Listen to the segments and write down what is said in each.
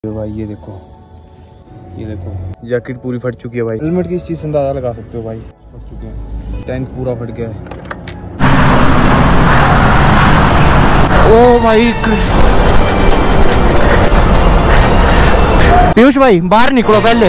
भाई ये देखो जैकेट पूरी फट चुकी है भाई। हेलमेट की इस चीज से अंदाजा लगा सकते हो भाई, फट चुके हैं। टैंक पूरा फट गया है। ओ भाई पीयूष भाई बाहर निकलो पहले।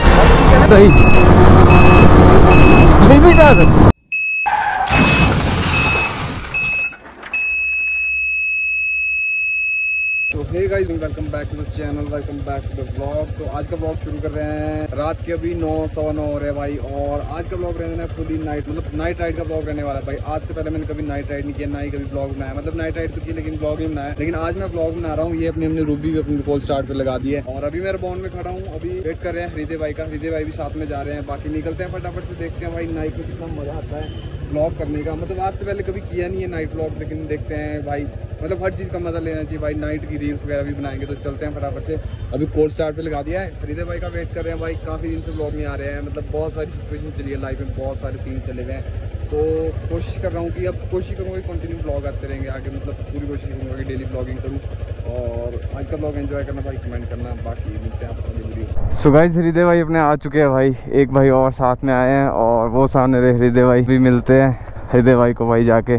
तो hey guys, welcome back to the channel, welcome back to the vlog. तो आज का व्लॉग शुरू कर रहे हैं। रात के अभी 9:15 हो रहे हैं भाई। और आज का व्लॉग रहने फुली नाइट, मतलब नाइट राइड का व्लॉग रहने वाला है भाई। आज से पहले मैंने कभी नाइट राइड नहीं किया, ना ही कभी व्लॉग बनाया। मतलब नाइट राइड तो की लेकिन व्लॉग नहीं बनाया। लेकिन आज मैं व्लॉग बना रहा हूँ। ये अपने रूबी भी अपनी कॉल स्टार्ट पे लगा दी है। और अभी मैं रिबॉन में खड़ा हूँ, अभी वेट कर रहे हैं हृदय भाई का। हृदय भाई भी साथ में जा रहे हैं। बाकी निकलते हैं फटाफट से, देखते हैं भाई नाइट में कितना मजा आता है व्लॉग करने का। मतलब आज से पहले कभी किया नहीं है नाइट व्लॉग, लेकिन देखते हैं भाई। मतलब हर चीज़ का मजा लेना चाहिए भाई। नाइट की रील्स वगैरह भी बनाएंगे, तो चलते हैं फटाफट से। अभी कोल्ड स्टार्ट पे लगा दिया है। हृदय भाई का वेट कर रहे हैं भाई। काफ़ी दिन से व्लॉग में आ रहे हैं। मतलब बहुत सारी सिचुएशन चली है लाइफ में, बहुत सारे सीन चले गए हैं। तो कोशिश कर रहा हूँ कि अब कोशिश करूँगा कि कंटिन्यू ब्लॉग आते रहेंगे आगे। मतलब पूरी कोशिश करूँगा कि डेली ब्लॉगिंग करूँ। और आज का ब्लॉग एंजॉय करना भाई, कमेंट करना। बाकी मिलते हैं आपको अगली वीडियो। सो गाइस, हृदय भाई अपने आ चुके हैं भाई। एक भाई और साथ में आए हैं और वो सामने रहे हृदय भाई भी। मिलते हैं हृदय भाई को भाई जाके।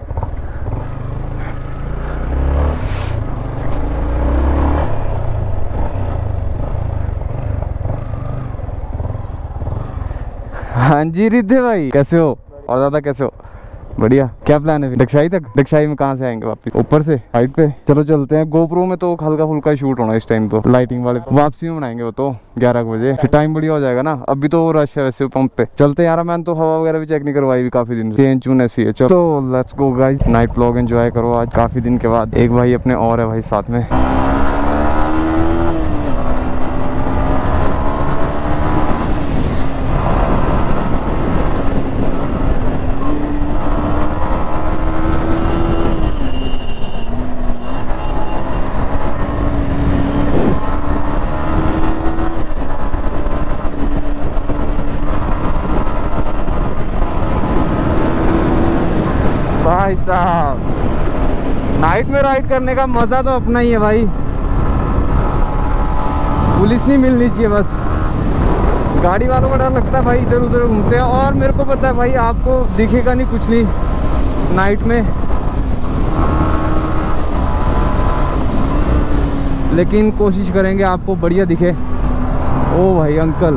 हाँ जी हृदय भाई, कैसे हो? और दादा कैसे हो? बढ़िया। क्या प्लान है दक्षाई तक? दक्षाई में कहाँ से आएंगे वापस? ऊपर से हाइट पे। चलो चलते हैं। गोप्रो में तो हल्का फुल्का शूट होना इस टाइम, तो लाइटिंग वाले वापसी में बनाएंगे वो तो 11 बजे। फिर टाइम बढ़िया हो जाएगा ना। अभी तो रश है वैसे पंप पे। चलते यार, मैंने तो हवा वगैरह भी चेक नहीं करवाई भी काफी दिन। चेन चून ऐसी है। चलो let's go guys, night vlog enjoy करो आज काफी दिन के बाद। एक भाई अपने और है भाई साथ में। भाई साहब, नाइट में राइड करने का मजा तो अपना ही है भाई। पुलिस नहीं मिलनी चाहिए बस। गाड़ी वालों को डर लगता है भाई, इधर उधर घूमते हैं। और मेरे को पता है भाई, आपको दिखेगा नहीं कुछ नहीं नाइट में, लेकिन कोशिश करेंगे आपको बढ़िया दिखे। ओ भाई अंकल,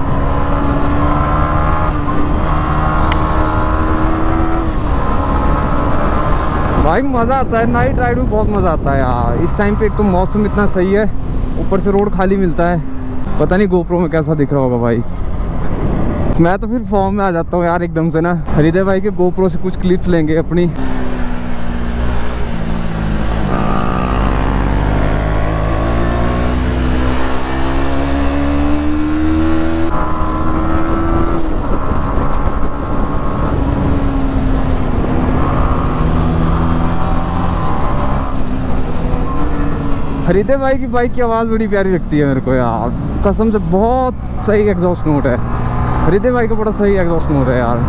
भाई मज़ा आता है नाइट राइड में, बहुत मज़ा आता है यार। इस टाइम पे एक तो मौसम इतना सही है, ऊपर से रोड खाली मिलता है। पता नहीं गोप्रो में कैसा दिख रहा होगा भाई। मैं तो फिर फॉर्म में आ जाता हूँ यार एकदम से ना। हृदय भाई के गोप्रो से कुछ क्लिप्स लेंगे अपनी। हृदय भाई की बाइक की आवाज़ बड़ी प्यारी लगती है मेरे को यार, कसम से। बहुत सही एग्जॉस्ट नोट है हृदय भाई का, बड़ा सही एग्जॉस्ट नोट है यार।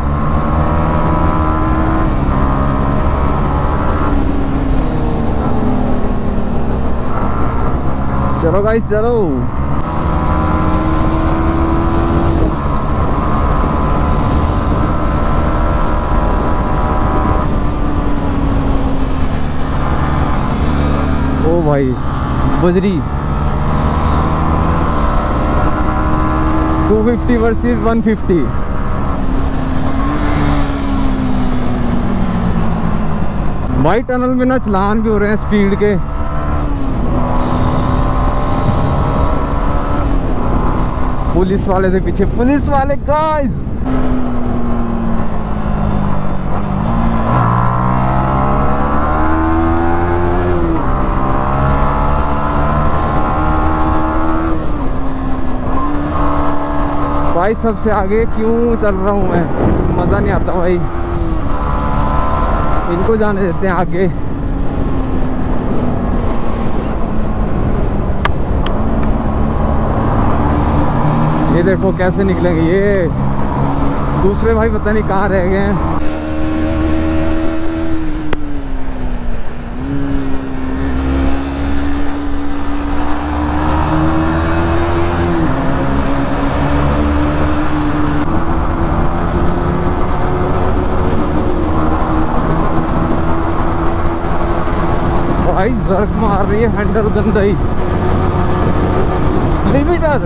चलो गाइस चलो। ओ भाई बजरी 250 वर्सेस 150। भाई टनल में ना चलान भी हो रहे हैं स्पीड के। पुलिस वाले से पीछे, पुलिस वाले गाइस। भाई सबसे आगे क्यों चल रहा हूँ मैं? मज़ा नहीं आता भाई। इनको जाने देते हैं आगे। ये देखो कैसे निकलेंगे ये। दूसरे भाई पता नहीं कहाँ रह गए हैं। जर्क मार रही है हैंडल गंदा ही। लिमिटर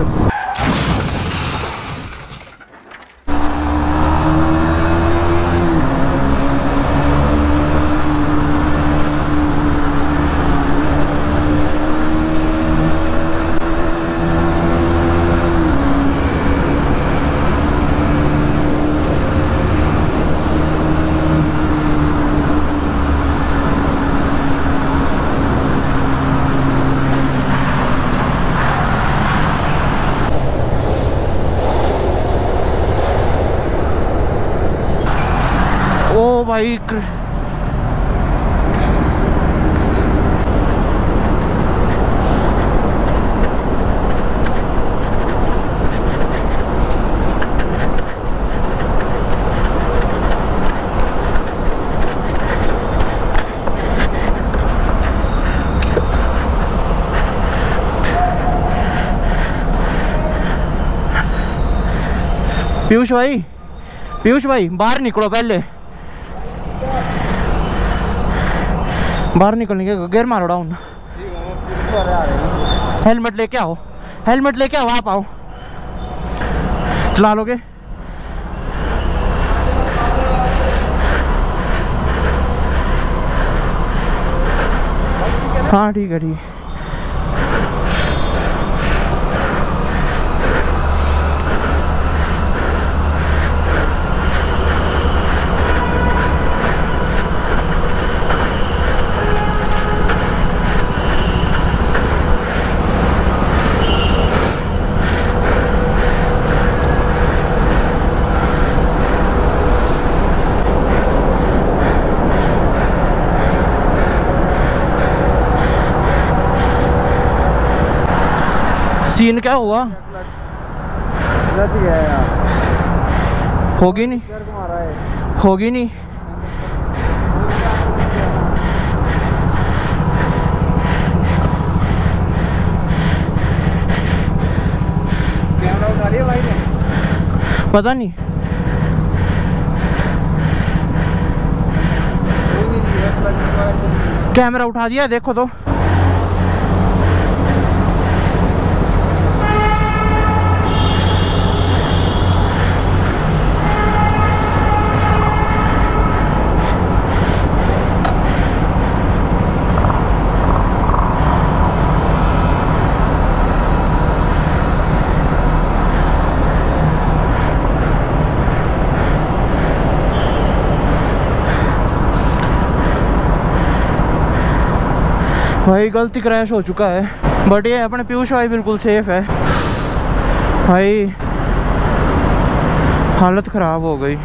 भाई पीयूष भाई बाहर निकलो पहले। बाहर निकलने के गियर मारो डाउन। हेलमेट लेके आओ, हेलमेट लेके आओ, आप आओ। चला लोगे? हाँ ठीक है, ठीक। सीन क्या हुआ? होगी नहीं, होगी नहीं। कैमरा उठा लिया भाई ने? पता नहीं। कैमरा उठा दिया, देखो तो। भाई गलती क्रैश हो चुका है, बट ये अपने पीयूष भाई बिल्कुल सेफ है। भाई हालत ख़राब हो गई।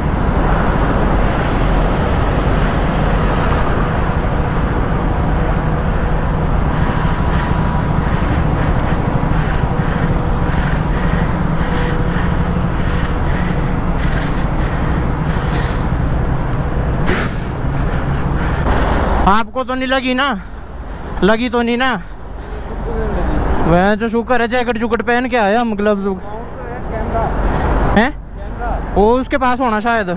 आपको तो नहीं लगी ना? लगी तो नहीं ना? वह जो शुक्र है जैकेट जुकेट पहन के आया हम, ग्लव्स हैं वो उसके पास होना शायद।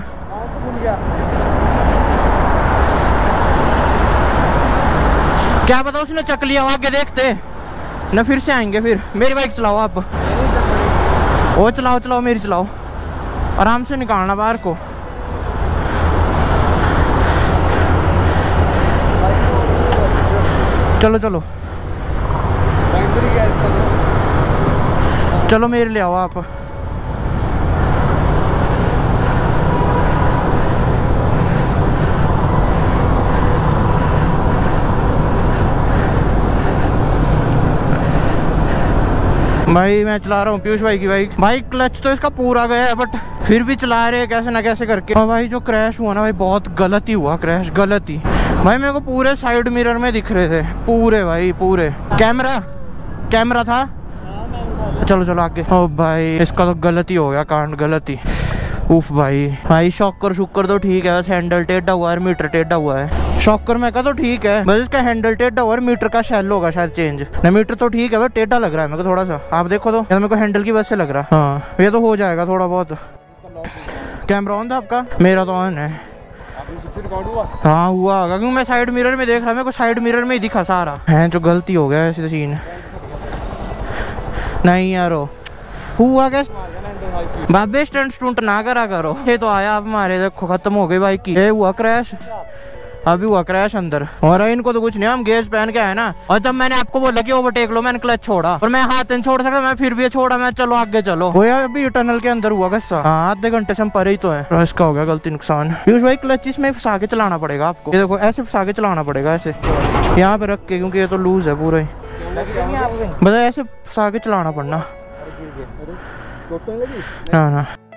क्या पता उसने चक लिया, आगे देखते न, फिर से आएंगे। फिर मेरी बाइक चलाओ आप। वो चलाओ चलाओ, मेरी चलाओ, आराम से निकालना बाहर को। चलो चलो चलो, मेरे ले आओ आप। भाई मैं चला रहा हूँ पीयूष भाई की बाइक। भाई क्लच तो इसका पूरा गया है, बट फिर भी चला रहे हैं कैसे ना कैसे करके। और भाई जो क्रैश हुआ ना भाई, बहुत गलत ही हुआ क्रैश, गलत ही। भाई मेरे को पूरे साइड मिरर में दिख रहे थे, पूरे भाई पूरे। कैमरा था। चलो चलो आगे। ओ भाई इसका तो गलत ही हो गया कांड, गलत ही। उफ भाई शॉकर शुक्कर तो ठीक है, बस हैंडल टेढ़ा हुआ है, मीटर टेढ़ा हुआ है। शॉकर में का तो ठीक है, बस इसका हैंडल टेढ़ा हुआ है, मीटर का शेल होगा शायद चेंज। ना मीटर तो ठीक है, बस टेढ़ा लग रहा है मेरे को थोड़ा सा। आप देखो तो, मेरे को हैंडल की वजह से लग रहा। हाँ ये तो हो जाएगा थोड़ा बहुत। कैमरा ऑन था आपका? मेरा तो ऑन है। वैसे रिकॉर्ड हुआ? हाँ हुआ होगा क्योंकि मैं साइड मिरर में देख रहा, मेरे को साइड मिरर में ही दिखा सारा है। जो गलती हो गया ऐसे सीन नहीं यार, हुआ क्या बाबे, स्टंट ना करा करो। ये तो आया अब हमारे, देखो खत्म हो गई बाइक की। ये हुआ क्रैश, अभी हुआ क्रैश अंदर। और इनको तो कुछ नहीं, हम गेज पहन के आए ना। और तब मैंने आपको बोला कि ओवरटेक लो, मैंने क्लच छोड़ा और मैं हाथ नहीं छोड़ सकता, मैं फिर भी छोड़ा। मैं चलो आगे चलो, वो अभी टनल के अंदर हुआ गुस्सा। हाँ आधे घंटे से हम परे ही तो है। इसका हो गया गलती नुकसान। पीयूष भाई क्लच इसमें फंसा के चलाना पड़ेगा आपको, ये देखो ऐसे फंसा के चलाना पड़ेगा, ऐसे यहाँ पे रख के, क्योंकि ये तो लूज है पूरा ही। बस ऐसे फंसा के चलाना पड़ना। हाँ ना